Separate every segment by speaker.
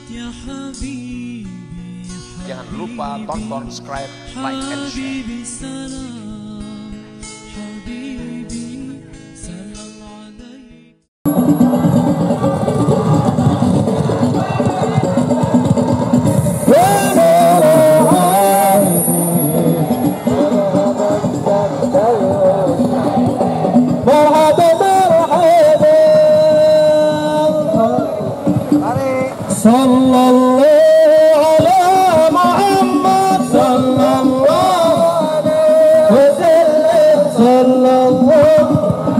Speaker 1: Jangan lupa tonton, subscribe, like, and share.
Speaker 2: Sallallahu ala Muhammad sallallahu alaihi wasallam sallallahu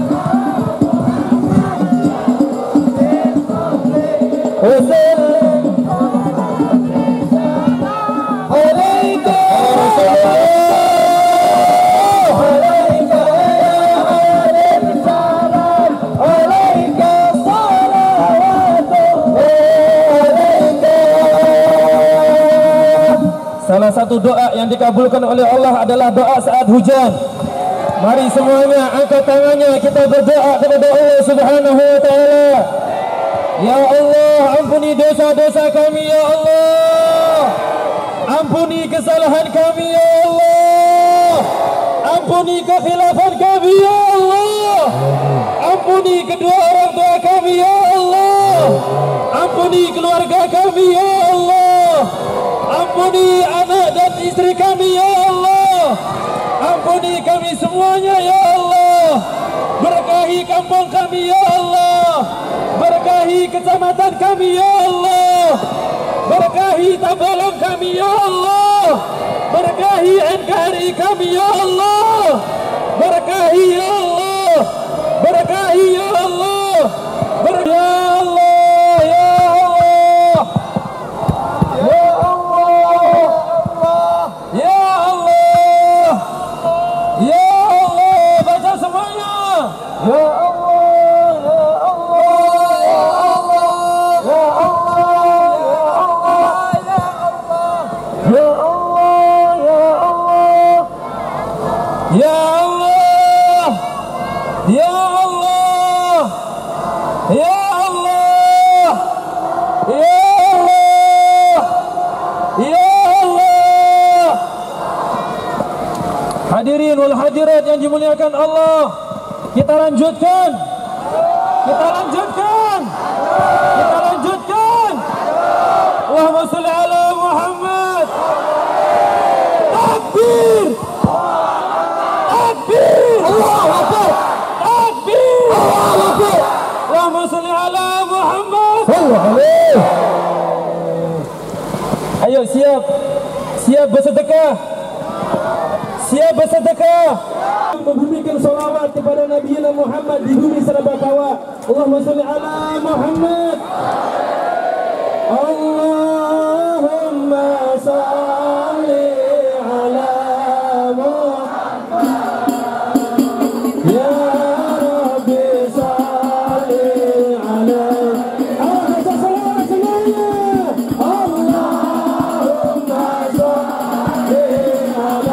Speaker 2: wasallam alayka alayka ya salam alayka Salah satu doa yang dikabulkan oleh Allah adalah doa saat hujan. Mari semuanya angkat tangannya, kita berdoa kepada Allah Subhanahu wa taala. Ya Allah, ampuni dosa-dosa kami ya Allah. Ampuni kesalahan kami ya Allah. Ampuni kekhilafan kami ya Allah. Ampuni kedua orang tua kami ya Allah. Ampuni keluarga kami ya Allah. Ampuni anak dan istri kami ya Allah. Ampuni kami semuanya ya Allah. Berkahi kampung kami ya Allah. Berkahi kecamatan kami ya Allah. Berkahi Tabalong kami ya Allah. Berkahi NKRI kami ya Allah. Berkahi ya Allah. Berkahi ya Allah. Ya Allah ya Allah. Ya Allah. Ya Allah. Ya Allah, baca semuanya. Ya Allah, ya Allah, ya Allah, ya Allah, ya Allah, ya Allah, ya Allah, ya Allah, ya Allah, ya Allah, ya Allah, ya Allah. Hadirin wal hadirat yang dimuliakan Allah, kita lanjutkan, kita lanjutkan, kita lanjutkan. Allahumma sholli ala Muhammad. Takbir, takbir, Allahu akbar, takbir, Allahu akbar. Allahumma sholli ala Muhammad. Ayo siap, siap bersedekah. Siap bersedekah, membumikan salawat kepada Nabi Muhammad di bumi serba tawa. Allahumma sholli ala Muhammad. Allahumma sholli ala Muhammad. Ya Rabbi sholli ala. Baca salawat semuanya. Allahumma sholli ala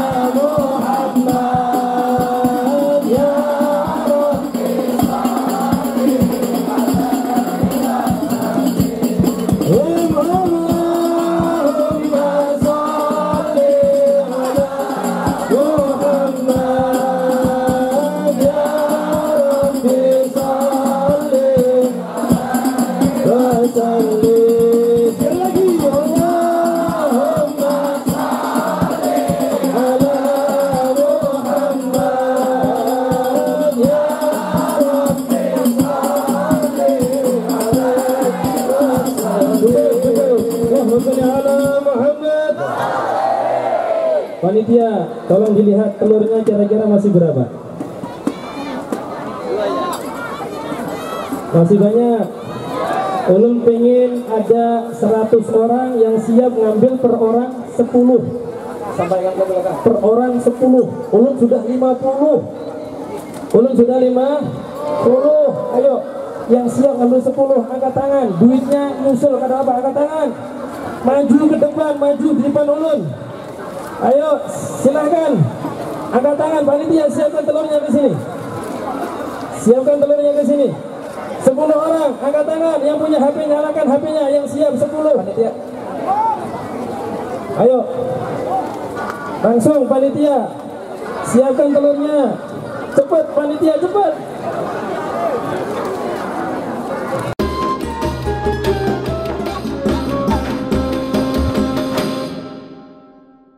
Speaker 2: Panitia, tolong dilihat telurnya kira-kira masih berapa? Masih banyak. Ulun pengen ada 100 orang yang siap ngambil per orang 10. Sampaikan ke belakang. Per orang 10. Ulun sudah 50. Ulun sudah 50. Ayo, yang siap ngambil 10 angkat tangan. Duitnya nyusul kada apa, angkat tangan. Maju ke depan, maju di depan ulun. Ayo, silahkan. Angkat tangan, panitia siapkan telurnya ke sini. Siapkan telurnya ke sini. 10 orang, angkat tangan. Yang punya HP nyalakan HP-nya. Yang siap 10 Ayo, langsung panitia, siapkan telurnya. Cepat panitia, cepat.